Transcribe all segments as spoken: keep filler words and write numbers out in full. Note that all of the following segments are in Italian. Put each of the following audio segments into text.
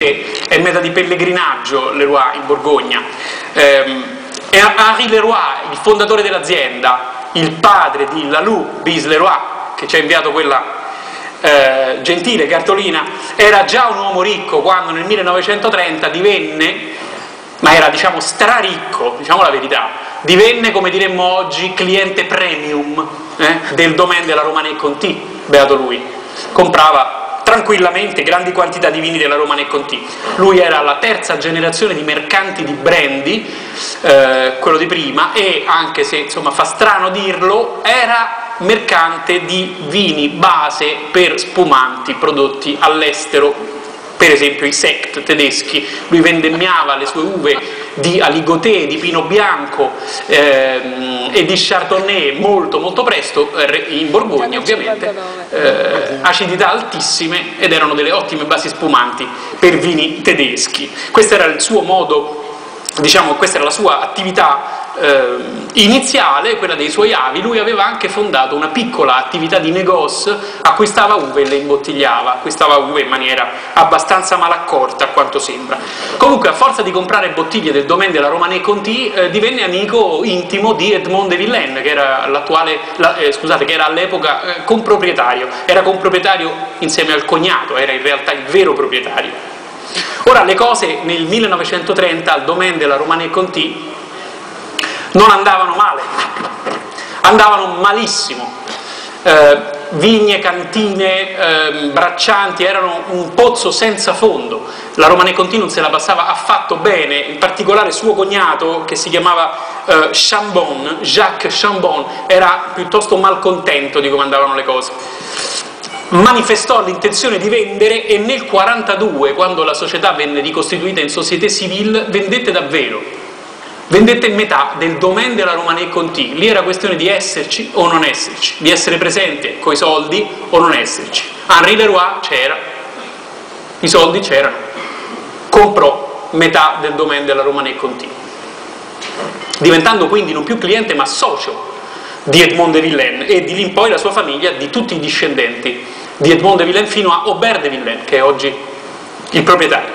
è meta di pellegrinaggio Leroy in Borgogna. Ehm, e Henri Leroy, il fondatore dell'azienda, il padre di Lalou bis Leroy, che ci ha inviato quella eh, gentile cartolina, era già un uomo ricco quando nel millenovecentotrenta divenne, ma era diciamo straricco, diciamo la verità, divenne, come diremmo oggi, cliente premium eh, del domaine della Romanée Conti, beato lui. Comprava tranquillamente grandi quantità di vini della Romanée Conti. Lui era la terza generazione di mercanti di brandy, eh, quello di prima, e anche se insomma fa strano dirlo, era mercante di vini base per spumanti prodotti all'estero, per esempio i sect tedeschi. Lui vendemmiava le sue uve di aligoté, di pino bianco ehm, e di chardonnay molto molto presto in Borgogna, ovviamente, eh, acidità altissime, ed erano delle ottime basi spumanti per vini tedeschi. Questo era il suo modo, diciamo, questa era la sua attività eh, iniziale, quella dei suoi avi. Lui aveva anche fondato una piccola attività di negoce, acquistava uve e le imbottigliava, acquistava uve in maniera abbastanza malaccorta a quanto sembra. Comunque, a forza di comprare bottiglie del domaine della Romanée Conti, eh, divenne amico intimo di Edmond de Villene, che era l'attuale, la, eh, scusate, che era all'epoca eh, comproprietario, era comproprietario insieme al cognato, era in realtà il vero proprietario. Ora, le cose nel millenovecentotrenta al domaine della Romanée Conti non andavano male, andavano malissimo. Eh, vigne, cantine, eh, braccianti erano un pozzo senza fondo. La Romanée Conti non se la passava affatto bene, in particolare suo cognato, che si chiamava eh, Chambon, Jacques Chambon, era piuttosto malcontento di come andavano le cose. Manifestò l'intenzione di vendere e nel quarantadue, quando la società venne ricostituita in société civile, vendette davvero. Vendette metà del domaine della Romanée Conti. Lì era questione di esserci o non esserci, di essere presente coi soldi o non esserci. Henri Leroy c'era, i soldi c'erano, comprò metà del domaine della Romanée Conti, diventando quindi non più cliente ma socio di Edmond de Villene, e di lì in poi la sua famiglia, di tutti i discendenti di Edmond de Villene fino a Aubert de Villene, che è oggi il proprietario.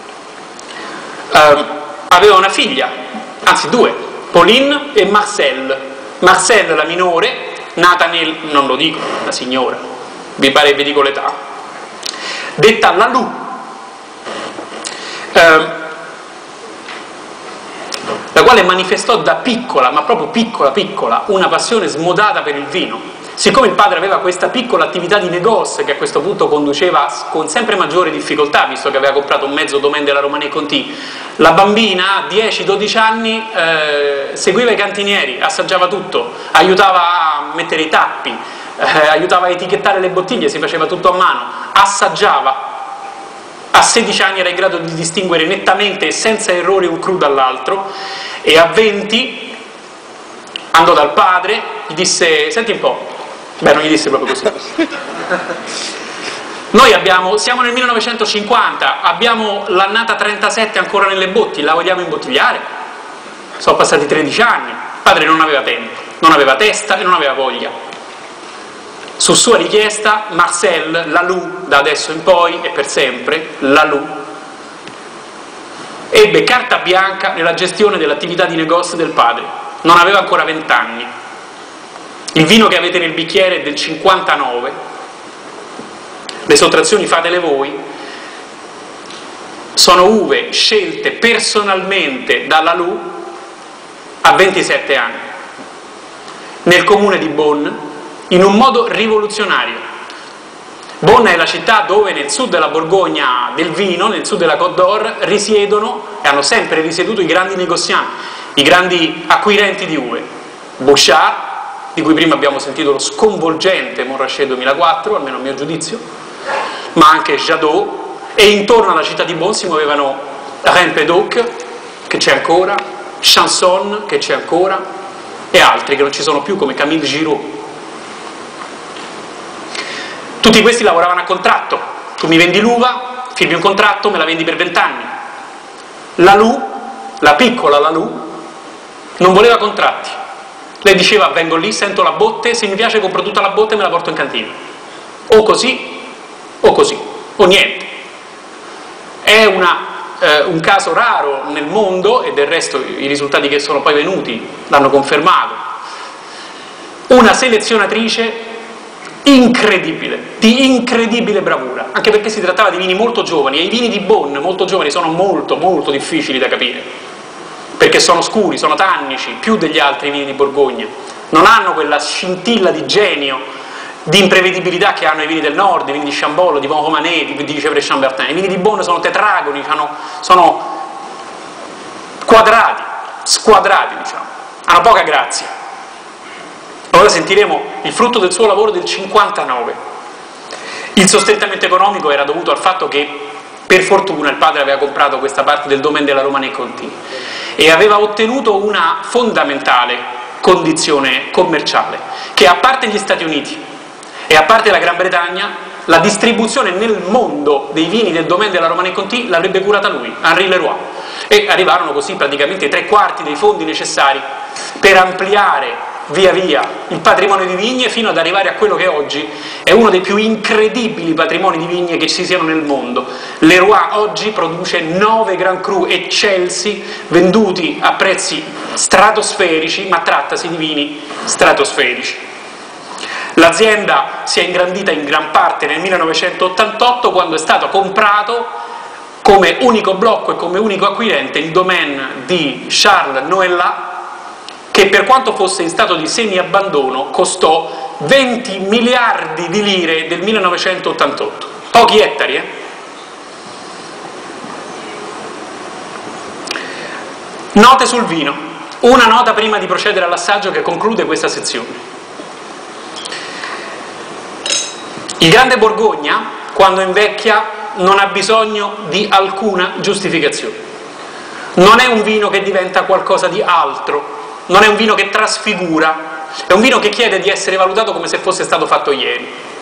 Uh, aveva una figlia, anzi due, Pauline e Marcelle. Marcelle, la minore, nata nel, non lo dico, la signora, vi pare vi dico l'età, detta Lalou, eh, la quale manifestò da piccola, ma proprio piccola piccola, una passione smodata per il vino. Siccome il padre aveva questa piccola attività di negoce che a questo punto conduceva con sempre maggiore difficoltà, visto che aveva comprato un mezzo domaine della Romanée Conti, la bambina a dieci dodici anni eh, seguiva i cantinieri, assaggiava tutto, aiutava a mettere i tappi, eh, aiutava a etichettare le bottiglie, si faceva tutto a mano, assaggiava. A sedici anni era in grado di distinguere nettamente e senza errori un cru dall'altro, e a venti andò dal padre, gli disse: senti un po'. Beh, non gli disse proprio così. Noi abbiamo, siamo nel millenovecentocinquanta, abbiamo l'annata trentasette ancora nelle botti, la vogliamo imbottigliare? Sono passati tredici anni. Il padre non aveva tempo, non aveva testa e non aveva voglia. Su sua richiesta, Marcelle Lalou, da adesso in poi e per sempre, Lalou, ebbe carta bianca nella gestione dell'attività di negozio del padre. Non aveva ancora vent'anni. Il vino che avete nel bicchiere è del cinquantanove, le sottrazioni fatele voi, sono uve scelte personalmente da Lalou a ventisette anni, nel comune di Beaune, in un modo rivoluzionario. Beaune è la città dove nel sud della Borgogna del vino, nel sud della Côte d'Or, risiedono e hanno sempre risieduto i grandi negozianti, i grandi acquirenti di uve. Bouchard, di cui prima abbiamo sentito lo sconvolgente Montrachet duemilaquattro, almeno a mio giudizio, ma anche Jadot, e intorno alla città di Beaune si muovevano Rempédoc, che c'è ancora, Chanson, che c'è ancora, e altri che non ci sono più, come Camille Giraud. Tutti questi lavoravano a contratto. Tu mi vendi l'uva, firmi un contratto, me la vendi per vent'anni. Lalou, la piccola Lalou, non voleva contratti. Lei diceva: vengo lì, sento la botte, se mi piace compro tutta la botte e me la porto in cantina. O così, o così, o niente. è una, eh, un caso raro nel mondo, e del resto i risultati che sono poi venuti l'hanno confermato. Una selezionatrice incredibile, di incredibile bravura, anche perché si trattava di vini molto giovani, e i vini di Beaune molto giovani sono molto molto difficili da capire, perché sono scuri, sono tannici, più degli altri vini di Borgogna, non hanno quella scintilla di genio, di imprevedibilità che hanno i vini del nord, i vini di Chambolle, di Bonromanet, di Gevrey-Chambertin. I vini di Beaune sono tetragoni, sono quadrati, squadrati, diciamo, hanno poca grazia. Ora sentiremo il frutto del suo lavoro del cinquantanove. Il sostentamento economico era dovuto al fatto che, per fortuna, il padre aveva comprato questa parte del domaine della Romanée-Conti e aveva ottenuto una fondamentale condizione commerciale, che a parte gli Stati Uniti e a parte la Gran Bretagna, la distribuzione nel mondo dei vini del domaine della Romanée-Conti l'avrebbe curata lui, Henri Leroy, e arrivarono così praticamente i tre quarti dei fondi necessari per ampliare via via il patrimonio di vigne fino ad arrivare a quello che oggi è uno dei più incredibili patrimoni di vigne che ci siano nel mondo. Leroy oggi produce nove Grand Cru eccelsi venduti a prezzi stratosferici, ma trattasi di vini stratosferici. L'azienda si è ingrandita in gran parte nel millenovecentottantotto, quando è stato comprato come unico blocco e come unico acquirente il domaine di Charles Noëllat, che per quanto fosse in stato di semi-abbandono costò venti miliardi di lire del millenovecentottantotto. Pochi ettari, eh? Note sul vino. Una nota prima di procedere all'assaggio che conclude questa sezione. Il Grande Borgogna, quando invecchia, non ha bisogno di alcuna giustificazione. Non è un vino che diventa qualcosa di altro, non è un vino che trasfigura, è un vino che chiede di essere valutato come se fosse stato fatto ieri.